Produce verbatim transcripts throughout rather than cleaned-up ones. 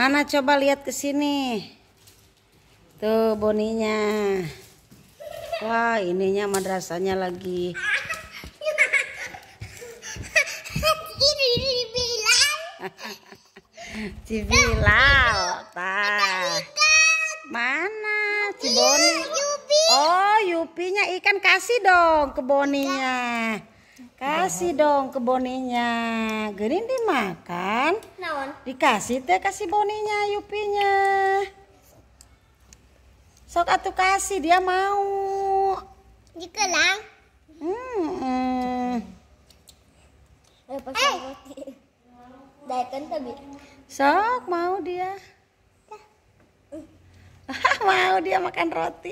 Mana coba lihat ke sini. Tuh boninya. Wah, ininya madrasahnya lagi. Cibilal. Tah. Mana Ciboni? Oh, Yupinya ikan, kasih dong ke Boninya. Kasih dong ke Boninya. Gerin dimakan. Dikasih teh kasih Boninya, Yupinya. Sok atuh kasih, dia mau. Dikelang. Hmm. Eh, pasang roti. Daekeun teh bi. Sok mau dia. Mau dia makan roti.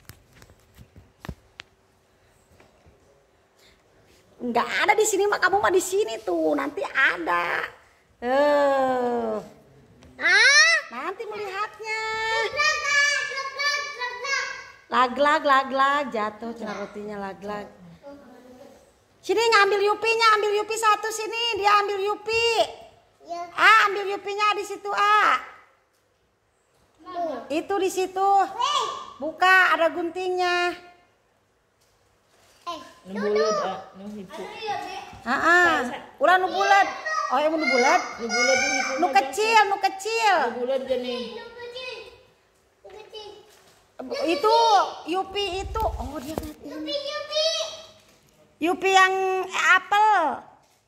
Enggak ada di sini mah, kamu mah di sini tuh, nanti ada. Eh. Ah, Nanti melihatnya. Lag-lag, lag-lag, jatuh cenah rotinya lag-lag. Sini ngambil Yupinya, ambil Yupi satu sini, dia ambil Yupi. ya. Ah, ambil Yupinya di situ, ah. Itu di situ. Buka, ada guntingnya. Eh, Nubulat ah, nu hipu. Heeh. Ulah nu bulat. Oh, yang nu bulat? Nubulat nu hipu. Nu kecil, nu kecil. Nubulat geuning. Itu Yupi itu. Oh, dia lihat ini. Yupi, Yupi. Yupi yang apel.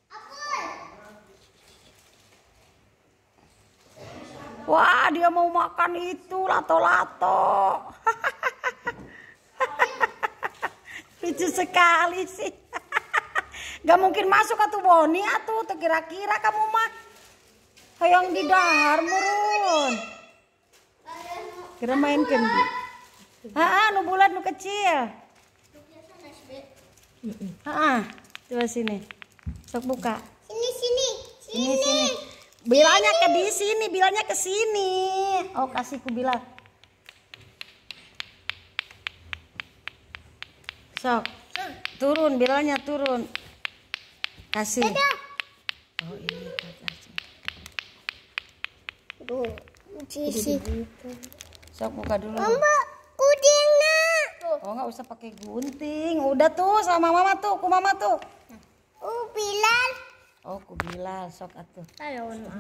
Wah, dia mau makan itu lato-lato. Lucu sekali sih. Gak mungkin masuk atuh Boni atuh, kira-kira kamu mah hayang di dahar murun. Kira main kendi. Ah, nu bulat nu kecil. Ah, coba sini. Sok buka. Sini, sini. Sini sini. Bilanya ke di sini, bilanya ke sini. Oh, kasih ku bilang. Sok. Turun, bilanya turun. Kasih. Oh, ini kasih. Tuh, sisi. Sok buka dulu. Mama, kudingna. Oh, nggak usah pakai gunting. Udah tuh sama mama tuh, ku mama tuh. Uh, Bilal. Oh, ku Bilal, sok atuh. Ayon mama.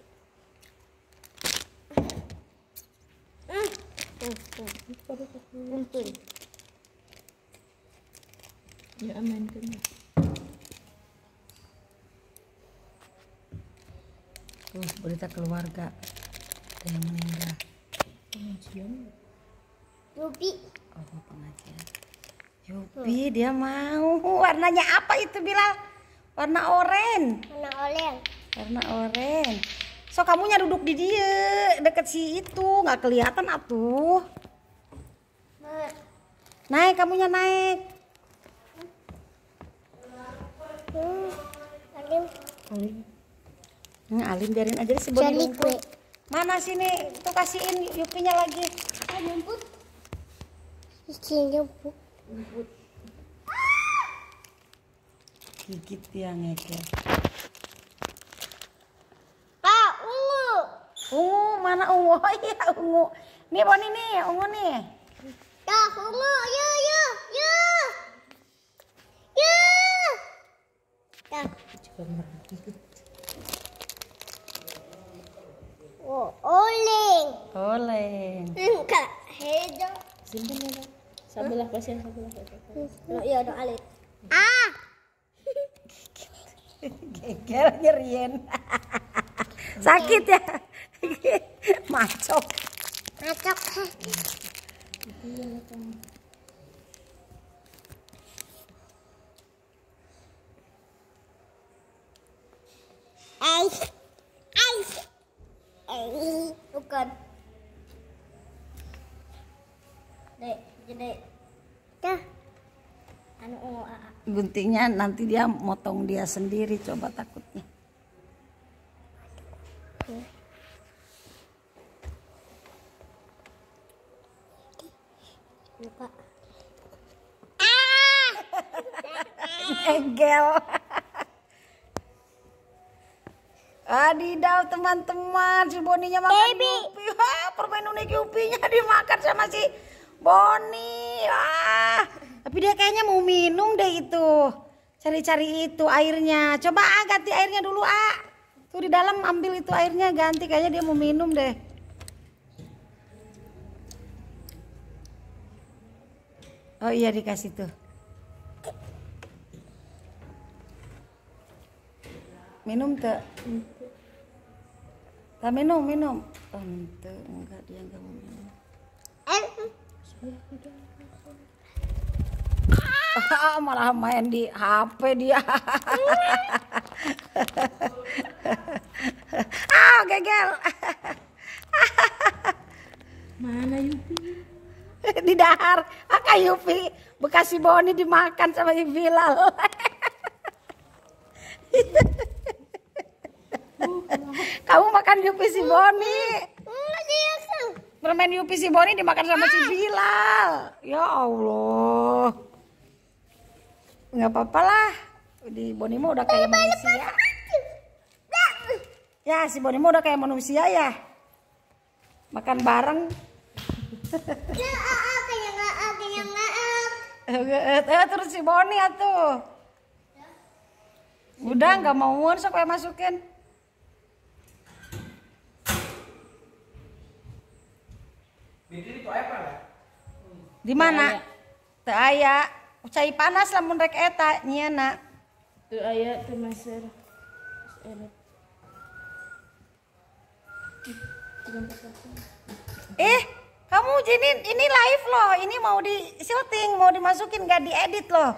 Ya aman kan. Tuh, berita keluarga. Ada yang meninggal. Pengajian. Yupi. Oh, mau pengajian. Yupi, dia mau. Warnanya apa itu, Bilal? Warna oranye. Mana oleng? Warna oranye. So, kamunya duduk di dia, deket si itu, nggak kelihatan atuh. Naik, kamunya naik. Hmm, Alim. Alim. Hmm, Alim biarin aja si Boni Jadi lumpur. kue. Mana sini? Tuh kasihin Yupinya lagi. Nyumput. Sini nyumput. Gigit dia ngekek. Ah, ungu. Ungu, mana ungu? Oh iya ungu. Nih Boni nih, ungu nih. Dah, ungu. Yo, yo, yo. Yo. Dah. Coba merah. Oh, oleng. Oleng. Enggak, hedo. Simpen ya, Bang. Sabelah pasien sabelah. No, iya, no, alik. Ah. Geger nyerien. Sakit ya. Macok. Macok. Ais. Ais. Ais. Bukan. Dek, jadi. Dah. Anu ungu aa. Guntingnya nanti dia motong dia sendiri, coba takutnya. Lupa. Egel. Adidaw teman-teman, si Boninya makan Yupi. Wah, permen unik Yupinya dimakan sama si Boni. Wah, tapi dia kayaknya mau minum deh itu. Cari-cari itu airnya. Coba ah, ganti airnya dulu ah. Tuh di dalam ambil itu airnya ganti, kayaknya dia mau minum deh. Oh iya dikasih tuh. Minum tuh. Tak minum, minum. Oh, tuh, enggak dia enggak mau minum. Ah, malah main di H P dia. Ah, gegel. Mana Yupi? Di dahar. Maka Yupi bekas si Boni dimakan sama si Bilal. Kamu makan Yupi si Boni. Permen Yupi si Boni dimakan sama si Bilal. Ya Allah. Nggak apa-apa lah. Di Boni mah udah kayak manusia. Ya si Boni mah udah kayak manusia ya. Makan bareng. Eh terus si Boni atuh. Udah nggak mau sok kayak masukin. Di mana? Teu aya. Cai panas lamun rek eta nyieuna. Teu aya teu maser. Eh, kamu jadi ini live loh. Ini mau di syuting, mau dimasukin nggak diedit loh.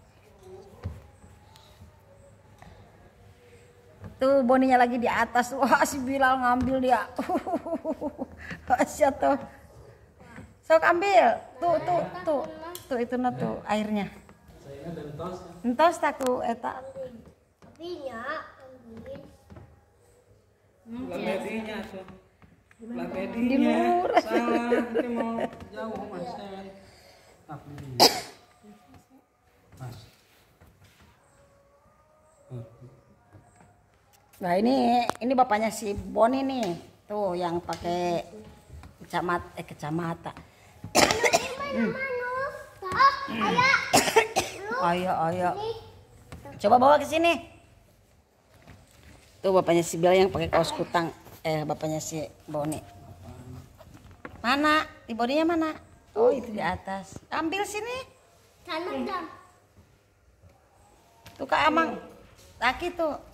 Tuh Boninya lagi di atas. Wah si Bilal ngambil dia. Asyik tuh. Sok ambil. Tuh tuh tuh. Tuh itu na tuh airnya. Entos tak tuh eta. Apinya Lagedinya tuh. Di Lagedinya. luar. Salah, ini mau jauh Mas. Tapi Mas. Nah ini ini bapaknya si Boni nih. Tuh yang pakai kacamata eh kacamata. Ayo ayo. Coba bawa ke sini. Tuh bapaknya si Bilal yang pakai kaos kutang. Eh bapaknya si Boni. Mana? Di Boninya mana? Oh itu di atas. Ambil sini. Tuh Kak Amang. Laki tuh.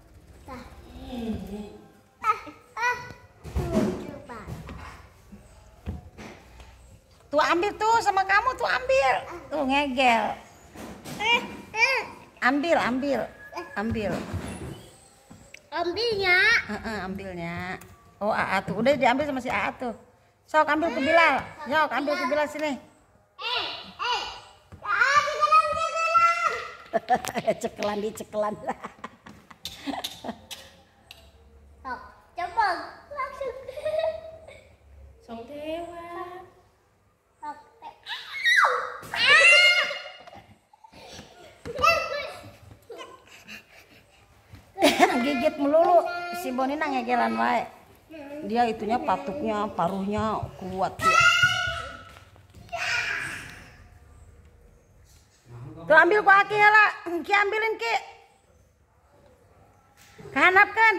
Tuh ambil tuh sama kamu tuh ambil. Tuh ngegel. Ambil ambil. Ambil. ambilnya. Uh-uh, ambilnya. Oh A A tuh udah diambil sama si A A tuh. Sok ambil ke Bilal. Sok ambil ke Bilal sini. Eh, eh. Ah, cekelan, cekelan. Cekelan di cekelan. Oh, coba langsung. Song tewa. Oh, eh. Gigit melulu si Boni nang ngegelan wae. Dia itunya patuknya, paruhnya kuat dia. Tuh ambil ku Aki lah, Ki ambilin Ki. Kanap kan?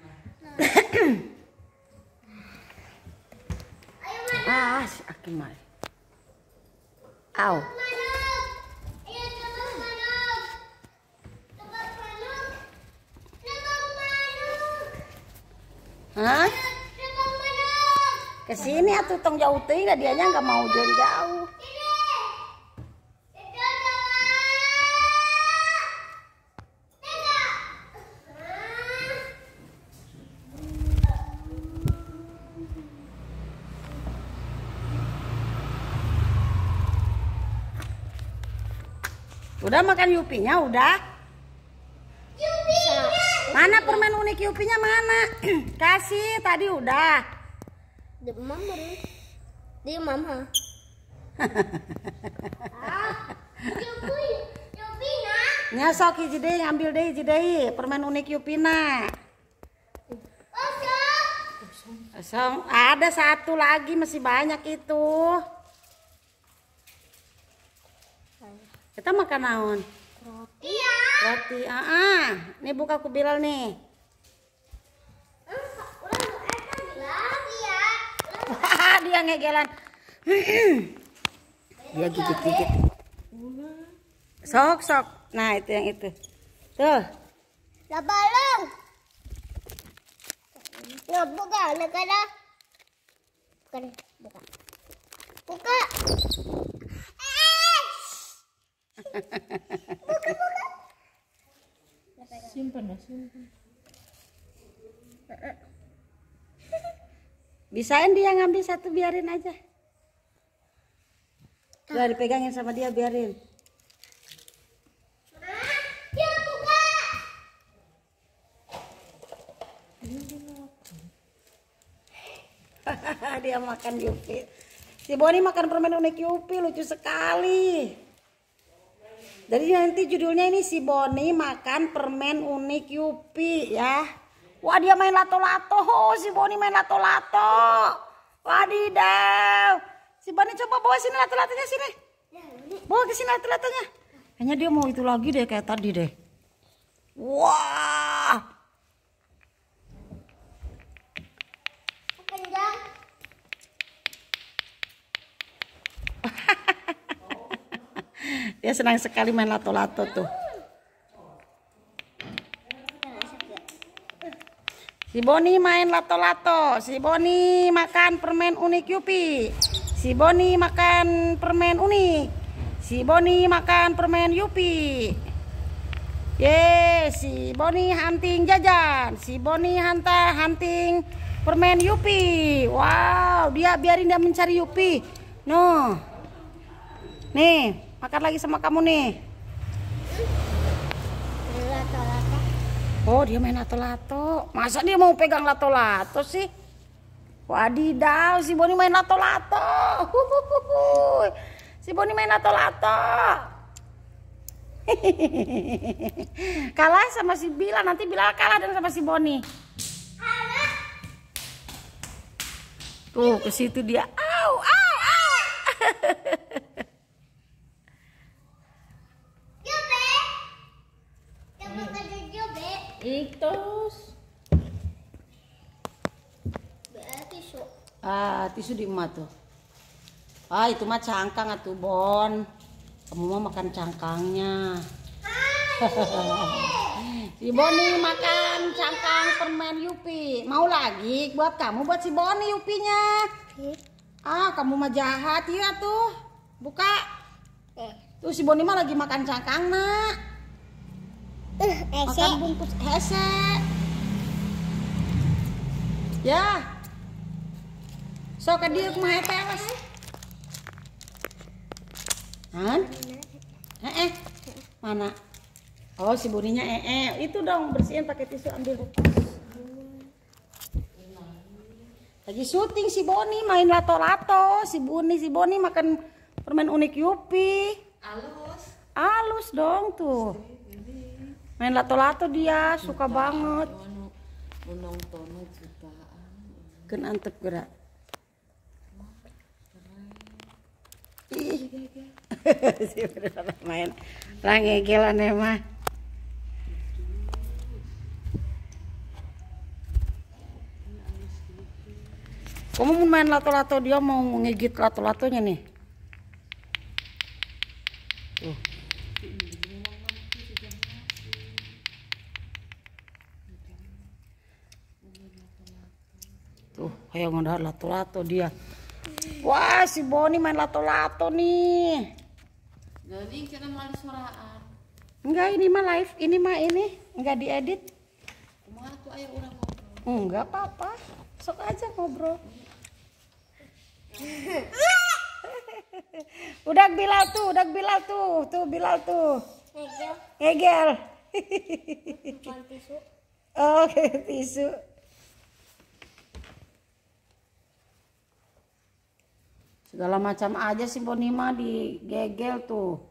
Ah, si Aki mah. Au. Hah? Kesini atuh tong jauh teuing lah dianya nggak mau jauh-jauh. Udah makan Yupinya udah? Mana permen unik Yupinya mana? Kasih tadi udah. Di mama. Di mama. Ah, Yupi, Yupina. Nya sok hiji deui ngambil deui hiji deui permen unik Yupina. Kosong. Ada satu lagi masih banyak itu. Kita makan naon? Iya. Roti. Ah, ah. Nih buka aku Bilal nih. Ulang eta bilang iya. Wah, dia ngegelan. Dia gigit-gigit. Sok, sok. Nah, itu yang itu. Tuh. Lah balong. Nggak buka, buka dah. Buka deh, buka. Buka. Eh. Buka, buka. Simpan lah, simpan. Bisain dia ngambil satu, biarin aja. Udah dipegangin sama dia, biarin. Dia buka. Dia makan Yupi. Si Boni makan permen unik Yupi, lucu sekali. Jadi nanti judulnya ini si Boni makan permen unik Yupi ya. Wah, dia main lato-lato. Oh, si Boni main lato-lato. Wadidaw. Si Boni coba bawa sini lato-latonya sini. Bawa ke sini lato-latonya. Kayaknya dia mau itu lagi deh kayak tadi deh. Wah. Kencang. Dia senang sekali main lato-lato tuh. Si Boni main lato-lato. Si Boni makan permen unik Yupi. Si Boni makan permen unik. Si Boni makan permen Yupi. Ye, si Boni hunting jajan. Si Boni hanta hunting permen Yupi. Wow, dia biarin dia mencari Yupi. No. Nih, makan lagi sama kamu nih. Lato-lato. Oh, dia main lato-lato. Masa dia mau pegang lato-lato sih? Wadidaw, si Boni main lato-lato. Huhuhuhu. Si Boni main lato-lato. Kalah sama si Bilal, nanti Bilal kalah dan sama si Boni. Tuh, ke situ dia. Au, au, au. Jobe. Coba kerja jobe. Itos. Berarti so. Ah, tisu di emak tuh. Ah, itu mah cangkang atuh, Bon. Kamu mau makan cangkangnya. Si Boni makan cangkang permen Yupi. Mau lagi buat kamu, buat si Boni Yupinya. Ah, kamu mah jahat ya tuh. Buka. Eh. Tuh si Boni mah lagi makan cangkang, nak. Uh, Makan bungkus hese. Ya. Sok ka dieu kumaha teh awas. Han? Eh, eh. Mana? Oh, si Boninya eh, eh. Itu dong, bersihin pakai tisu, ambil. Lagi syuting si Boni main lato-lato. Si Boni, si Boni makan permen unik Yupi. Alus. Halus dong tuh. Main lato-lato dia, suka banget. Menonton jutaan. Kan antep gerak. Ih. Si bener main. Rangegelan emang. Kamu mau main lato-lato, dia mau ngigit lato-latonya nih. Tuh. Tuh, kayak ngondah lato-lato dia. Wah, si Boni main lato-lato nih. Jadi kita malah suaraan. Enggak, ini mah live, ini mah ini enggak diedit. Kemana tuh ayah udah ngobrol? Enggak apa-apa, sok aja ngobrol. Udah Bilal tuh, udah Bilal tuh, tuh Bilal tuh. Ngegel. Ngegel. Bukan tisu. Oke, tisu. Segala macam aja si Boni mah digegel tuh.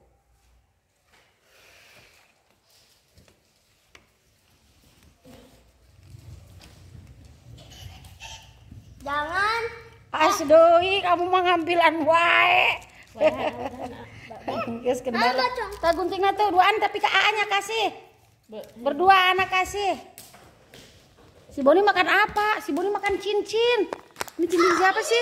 Jangan. Asdoi kamu mah ngambilan wae. Geus kendara. Ta guntingna tuh duaan tapi ke A-nya kasih. Berdua anak kasih. Si Boni makan apa? Si Boni makan cincin. Ini cincin siapa sih?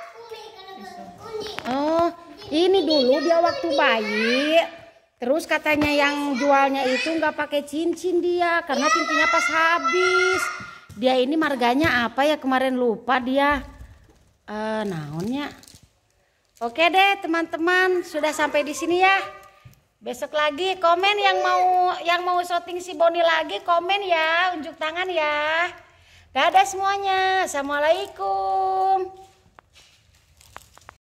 Oh, ini dulu dia waktu bayi. Terus katanya yang jualnya itu nggak pakai cincin dia karena cincinnya pas habis. Dia ini marganya apa ya kemarin lupa dia. Uh, naonnya. Oke deh teman-teman, sudah sampai di sini ya. Besok lagi komen yang mau yang mau syuting si Boni lagi komen ya, unjuk tangan ya. Dadah semuanya. Assalamualaikum.